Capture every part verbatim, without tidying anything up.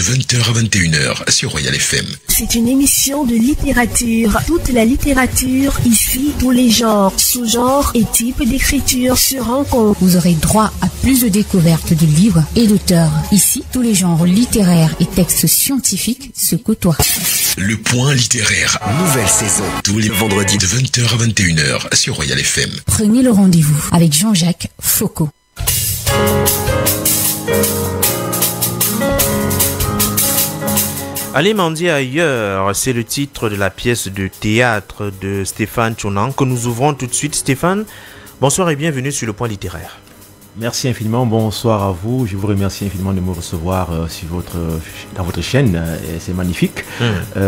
de vingt heures à vingt et une heures sur Royal F M. C'est une émission de littérature. Toute la littérature, ici, tous les genres, sous-genres et types d'écriture se rencontrent. Vous aurez droit à plus de découvertes de livres et d'auteurs. Ici, tous les genres littéraires et textes scientifiques se côtoient. Le point littéraire. Nouvelle saison. Tous les vendredis de vingt heures à vingt et une heures sur Royal F M. Prenez le rendez-vous avec Jean-Jacques Foucault. Aller mendier ailleurs, c'est le titre de la pièce de théâtre de Stéphane Tchounan que nous ouvrons tout de suite. Stéphane, bonsoir et bienvenue sur le point littéraire. Merci infiniment, bonsoir à vous. Je vous remercie infiniment de me recevoir euh, sur votre, dans votre chaîne. Euh, c'est magnifique. Mmh.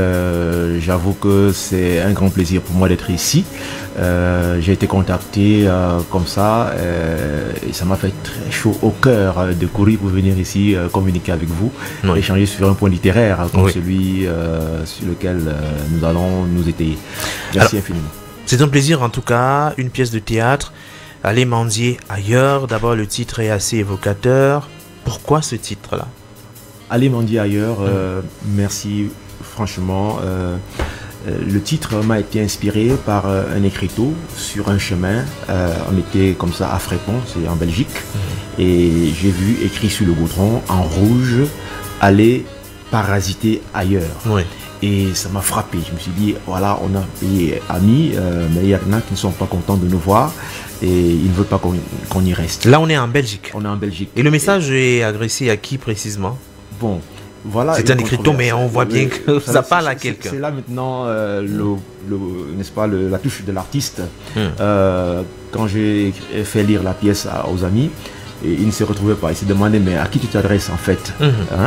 Euh, j'avoue que c'est un grand plaisir pour moi d'être ici. Euh, j'ai été contacté euh, comme ça euh, et ça m'a fait très chaud au cœur euh, de courir pour venir ici euh, communiquer avec vous, oui. échanger sur un point littéraire euh, comme oui. celui euh, sur lequel euh, nous allons nous étayer. Merci Alors, infiniment. C'est un plaisir en tout cas, une pièce de théâtre. Aller mendier ailleurs, d'abord le titre est assez évocateur. Pourquoi ce titre-là? Aller mendier ailleurs, euh, mmh. merci franchement. Euh, euh, le titre m'a été inspiré par euh, un écriteau sur un chemin. Euh, on était comme ça à Frépont, c'est en Belgique. Mmh. Et j'ai vu écrit sur le goudron en rouge, aller parasiter ailleurs. Oui. Et ça m'a frappé. Je me suis dit, voilà, on a payé amis, euh, mais il y en a qui ne sont pas contents de nous voir. Et ils ne veulent pas qu'on qu'on y reste. Là, on est en Belgique. On est en Belgique. Et le message et... est adressé à qui précisément? Bon, voilà. C'est un écriteau, mais on voit bien que ça, ça parle à quelqu'un. C'est là maintenant, euh, le, le, n'est-ce pas, le, la touche de l'artiste. Hmm. Euh, quand j'ai fait lire la pièce à, aux amis, et ils ne se retrouvaient pas. Ils se demandaient, mais à qui tu t'adresses en fait? Hmm. hein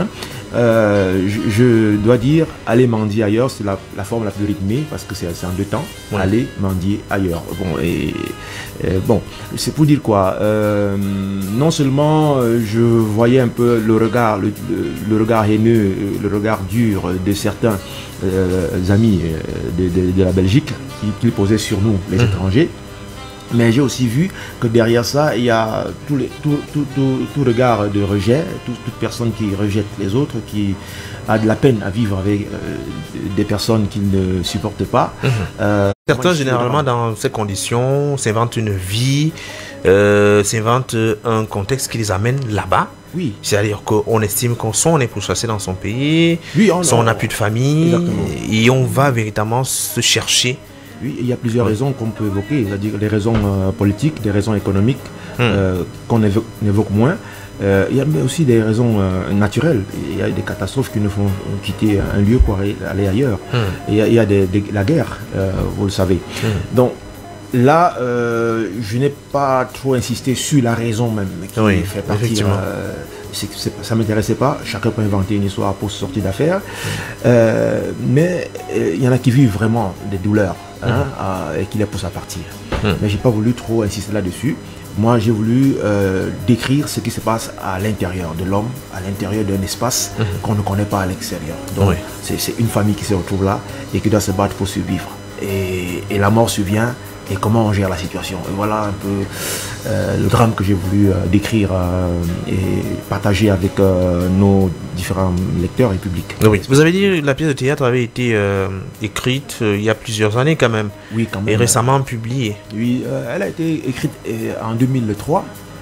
Euh, je, je dois dire, aller mendier ailleurs, c'est la, la forme la plus rythmée parce que c'est en deux temps. Ouais. Aller mendier ailleurs. Bon, et, et bon, c'est pour dire quoi euh, non seulement euh, je voyais un peu le regard, le, le, le regard haineux, le regard dur de certains euh, amis de, de, de la Belgique qui, qui posaient sur nous, les mmh. étrangers. Mais j'ai aussi vu que derrière ça, il y a tout, les, tout, tout, tout, tout regard de rejet, tout, toute personne qui rejette les autres, qui a de la peine à vivre avec euh, des personnes qu'il ne supporte pas. Mmh. Euh, Certains, généralement, dans ces conditions, s'inventent une vie, euh, s'inventent un contexte qui les amène là-bas. Oui. C'est-à-dire qu'on estime qu'on soit on est pourchassé dans son pays, oui, on, soit on n'a plus de famille, exactement. Et on va véritablement se chercher. Oui, il y a plusieurs oui. raisons qu'on peut évoquer, c'est-à-dire des raisons euh, politiques, des raisons économiques mmh. euh, qu'on évoque, évoque moins. Euh, il y a aussi des raisons euh, naturelles. Il y a des catastrophes qui nous font quitter un lieu pour aller, aller ailleurs. Mmh. Il y a, il y a des, des, la guerre, euh, vous le savez. Mmh. Donc là, euh, je n'ai pas trop insisté sur la raison même qui oui, fait partie. Euh, c'est, c'est, ça ne m'intéressait pas. Chacun peut inventer une histoire pour se sortir d'affaire. Mmh. Euh, mais il y en a qui vivent vraiment des douleurs. Hein, mmh. euh, et qui les pousse à partir. Mmh. Mais j'ai pas voulu trop insister là-dessus. Moi, j'ai voulu euh, décrire ce qui se passe à l'intérieur de l'homme, à l'intérieur d'un espace mmh. qu'on ne connaît pas à l'extérieur. Donc, oui. c'est, c'est une famille qui se retrouve là et qui doit se battre pour survivre. Et, et la mort survient. Et comment on gère la situation. Et voilà un peu euh, le drame que j'ai voulu euh, décrire euh, et partager avec euh, nos différents lecteurs et publics. Oui. Vous avez dit que la pièce de théâtre avait été euh, écrite euh, il y a plusieurs années quand même. Oui, quand même. Et récemment publiée. Oui, euh, elle a été écrite euh, en deux mille trois, mmh.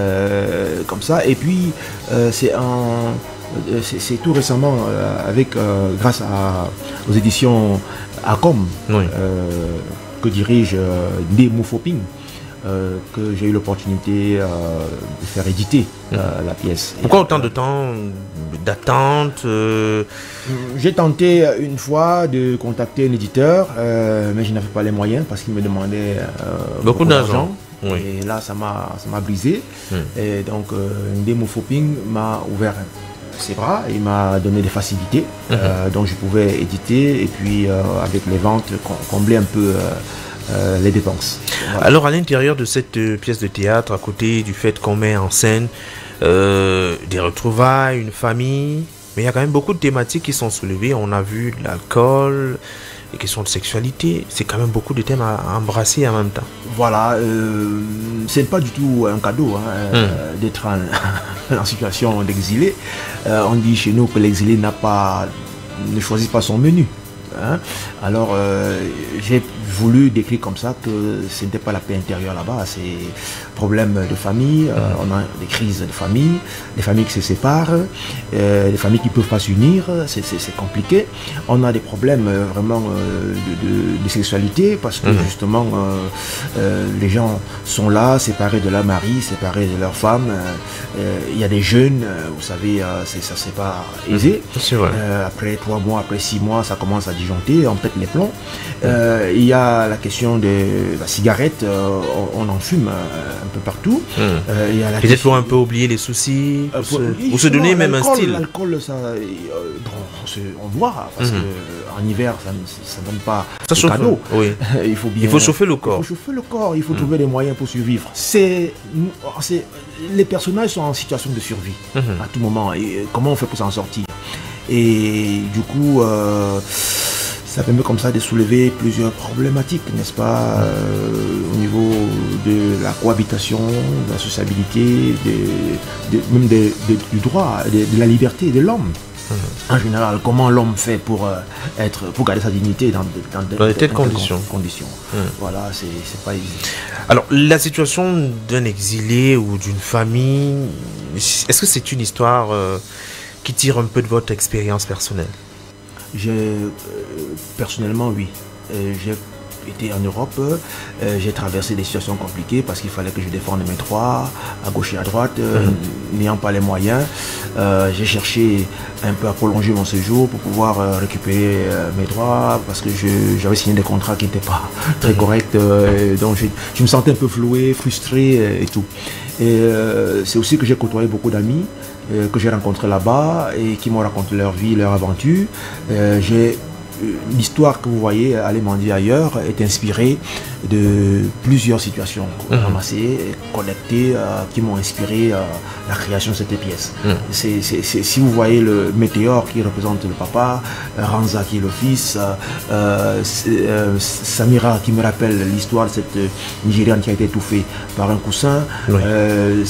euh, comme ça. Et puis, euh, c'est en... C'est, c'est tout récemment, euh, avec, euh, grâce à, aux éditions Acom, oui. euh, que dirige euh, Nemo Foping, euh, que j'ai eu l'opportunité euh, de faire éditer euh, mmh. la pièce. Pourquoi Et, autant euh, de temps d'attente euh... J'ai tenté une fois de contacter un éditeur, euh, mais je n'avais pas les moyens parce qu'il me demandait euh, beaucoup, beaucoup d'argent. Oui. Et là, ça m'a, ça m'a brisé. Mmh. Et donc, euh, Nemo Foping m'a ouvert ses bras, il m'a donné des facilités, mmh. euh, donc je pouvais éditer et puis euh, avec les ventes combler un peu euh, euh, les dépenses. Voilà. Alors à l'intérieur de cette euh, pièce de théâtre, à côté du fait qu'on met en scène euh, des retrouvailles, une famille, Mais il y a quand même beaucoup de thématiques qui sont soulevées. On a vu l'alcool, les questions de sexualité. C'est quand même beaucoup de thèmes à embrasser en même temps. Voilà, euh, c'est pas du tout un cadeau hein, mmh. d'être en, en situation d'exilé. Euh, on dit chez nous que l'exilé n'a pas, ne choisit pas son menu. Hein. Alors euh, j'ai voulu décrire comme ça que ce n'était pas la paix intérieure là-bas, c'est problème de famille, euh, on a des crises de famille, des familles qui se séparent, euh, des familles qui ne peuvent pas s'unir, c'est compliqué. On a des problèmes euh, vraiment euh, de, de, de sexualité parce que mmh. justement euh, euh, les gens sont là, séparés de leur mari, séparés de leur femme. Euh, il y a des jeunes, euh, vous savez, euh, ça c'est pas aisé. C'est vrai. Euh, après trois mois, après six mois, ça commence à disjoncter, on pète les plombs. Euh, il y a la question de la cigarette, euh, on, on en fume euh, un peu partout. Mmh. Euh, Peut-être pour un peu oublier les soucis, euh, pour, pour, se, pour se donner même un style. L'alcool, ça, euh, bon, on, se, on boit, parce mmh. qu'en hiver, ça ne donne pas ça de chauffe, cadeau. Oui. il, faut bien, il faut chauffer le corps. Il faut chauffer le corps, il faut mmh. trouver des moyens pour survivre. C'est, les personnages sont en situation de survie mmh. à tout moment. Et comment on fait pour s'en sortir? Et du coup... Euh, ça permet comme ça de soulever plusieurs problématiques, n'est-ce pas, euh, au niveau de la cohabitation, de la sociabilité, de, de, même de, de, du droit, de, de la liberté de l'homme. Mmh. En général, comment l'homme fait pour, euh, être, pour garder sa dignité dans, dans, dans, dans de telles conditions. conditions. Mmh. Voilà, c'est pas évident. Alors, la situation d'un exilé ou d'une famille, est-ce que c'est une histoire euh, qui tire un peu de votre expérience personnelle? J'ai euh, personnellement oui, euh, j'ai été en Europe, euh, j'ai traversé des situations compliquées parce qu'il fallait que je défende mes droits à gauche et à droite, euh, mmh. n'ayant pas les moyens. Euh, j'ai cherché un peu à prolonger mon séjour pour pouvoir euh, récupérer euh, mes droits parce que j'avais signé des contrats qui n'étaient pas très corrects, euh, donc je, je me sentais un peu floué, frustré euh, et tout. Et euh, c'est aussi que j'ai côtoyé beaucoup d'amis euh, que j'ai rencontrés là-bas et qui m'ont raconté leur vie, leur aventure. Euh, j'ai L'histoire que vous voyez, Allez mendier ailleurs, est inspirée de plusieurs situations mmh. ramassées, connectées, euh, qui m'ont inspiré euh, la création de cette pièce. Mmh. C'est, c'est, c'est, si vous voyez le météore qui représente le papa, euh, Ranza qui est le fils, euh, euh, Samira qui me rappelle l'histoire de cette Nigériane qui a été étouffée par un coussin, oui. euh,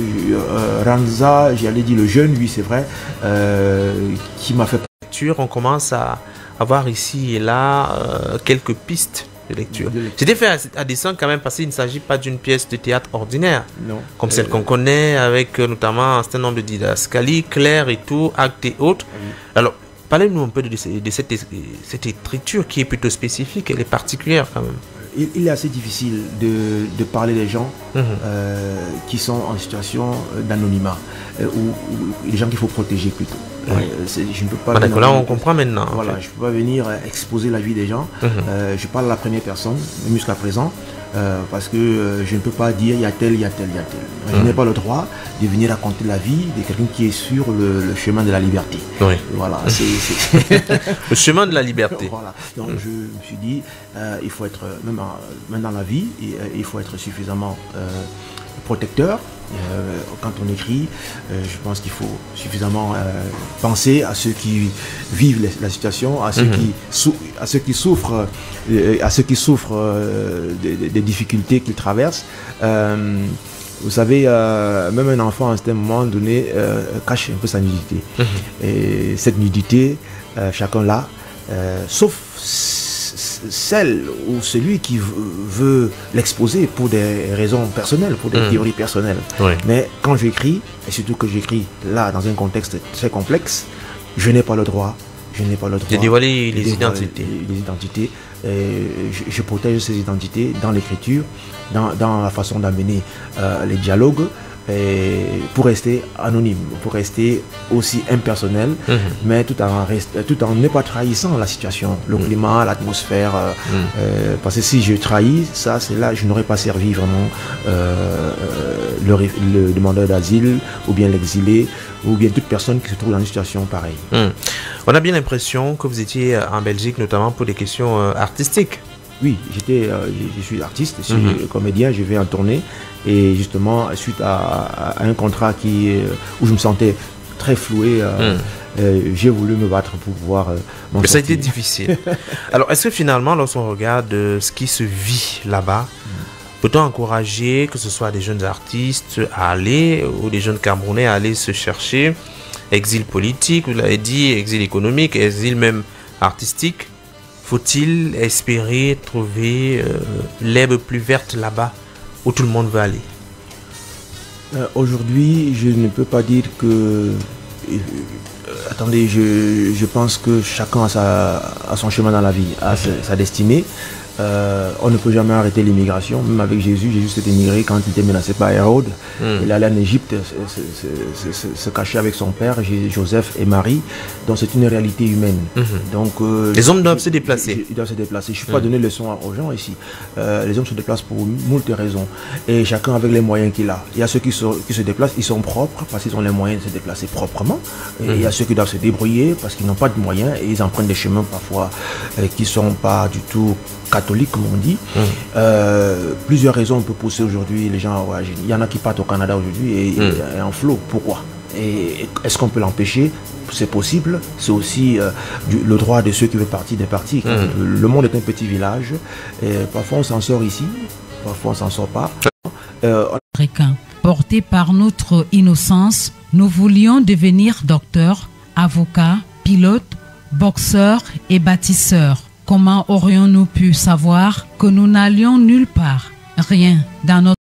euh, Ranza, j'allais dire le jeune, lui c'est vrai, euh, qui m'a fait... On commence à avoir ici et là euh, quelques pistes de lecture. C'était fait à, à dessein quand même parce qu'il ne s'agit pas d'une pièce de théâtre ordinaire, non. comme euh, celle qu'on connaît avec euh, notamment un certain nombre de didascalies, clairs et tout, actes et autres. Oui. Alors, parlez-nous un peu de, de, cette, cette écriture qui est plutôt spécifique, elle est particulière quand même. Il, il est assez difficile de, de parler des gens mmh. euh, qui sont en situation d'anonymat, euh, ou, ou les gens qu'il faut protéger plutôt. Oui. Euh, je ne peux pas. Ah, d'accord, là on comprend maintenant. Voilà, je ne peux pas venir exposer la vie des gens. Mmh. Euh, je parle à la première personne, même jusqu'à présent, euh, parce que euh, je ne peux pas dire il y a tel, il y a tel, il y a tel. Mmh. Je n'ai pas le droit de venir raconter la vie de quelqu'un qui est sur le, le chemin de la liberté. Oui. Voilà, c'est le chemin de la liberté. Voilà. Donc mmh. je me suis dit, euh, il faut être même, même dans la vie, il, il faut être suffisamment euh, protecteur. Euh, quand on écrit, euh, je pense qu'il faut suffisamment euh, penser à ceux qui vivent les, la situation, à ceux, mmh. qui, sou à ceux qui souffrent, euh, à ceux qui souffrent euh, des, des difficultés qu'ils traversent. Euh, vous savez, euh, même un enfant à un certain moment donné euh, cache un peu sa nudité. Mmh. Et cette nudité, euh, chacun l'a, euh, sauf celle ou celui qui veut l'exposer pour des raisons personnelles, pour des mmh. théories personnelles. Oui. Mais quand j'écris, et surtout que j'écris là dans un contexte très complexe, je n'ai pas le droit, je n'ai pas le droit de dévoiler les dévoiler identités. Les, les identités. Et je, je protège ces identités dans l'écriture, dans, dans la façon d'amener euh, les dialogues. Et pour rester anonyme, pour rester aussi impersonnel, mmh. mais tout en, reste, tout en ne pas trahissant la situation, le mmh. climat, l'atmosphère. Euh, mmh. euh, parce que si je trahis, ça, c'est là, je n'aurais pas servi vraiment euh, le, le demandeur d'asile, ou bien l'exilé, ou bien toute personne qui se trouve dans une situation pareille. Mmh. On a bien l'impression que vous étiez en Belgique, notamment pour des questions euh, artistiques. Oui, j'étais, euh, je suis artiste, je suis mmh. comédien, je vais en tournée. Et justement, suite à, à un contrat qui, où je me sentais très floué. Euh, mm. euh, J'ai voulu me battre pour pouvoir euh, m'en sortir. Ça a été difficile. Alors, est-ce que finalement, lorsqu'on regarde euh, ce qui se vit là-bas, mm. peut-on encourager que ce soit des jeunes artistes à aller, ou des jeunes Camerounais à aller se chercher exil politique, vous l'avez dit, exil économique, exil même artistique? Faut-il espérer trouver euh, l'herbe plus verte là-bas où tout le monde veut aller? euh, Aujourd'hui, je ne peux pas dire que... Euh, attendez, je, je pense que chacun a, sa, a son chemin dans la vie, a sa, sa destinée. Euh, on ne peut jamais arrêter l'immigration. Même avec Jésus, Jésus s'est immigré quand il était menacé par Hérode. Mm. Il allait en Égypte se, se, se, se cacher avec son père, Joseph et Marie. Donc c'est une réalité humaine. Mm-hmm. Donc, euh, les hommes doivent se déplacer. Ils doivent se déplacer. Je ne suis mm. pas donner leçon aux gens ici. Euh, les hommes se déplacent pour moult raisons. Et chacun avec les moyens qu'il a. Il y a ceux qui se, qui se déplacent, ils sont propres parce qu'ils ont les moyens de se déplacer proprement. Et mm. il y a ceux qui doivent se débrouiller parce qu'ils n'ont pas de moyens et ils empruntent des chemins parfois euh, qui ne sont pas du tout catholique comme on dit. Mmh. Euh, plusieurs raisons on peut pousser aujourd'hui les gens à voyager. Il y en a qui partent au Canada aujourd'hui et, mmh. et, et en flot. Pourquoi? Et est-ce qu'on peut l'empêcher? C'est possible. C'est aussi euh, du, le droit de ceux qui veulent partir des partis. Mmh. Le monde est un petit village. Et parfois on s'en sort ici, parfois on s'en sort pas. Euh, on... Porté par notre innocence, nous voulions devenir docteurs, avocats, pilotes, boxeurs et bâtisseurs. Comment aurions-nous pu savoir que nous n'allions nulle part? Rien dans notre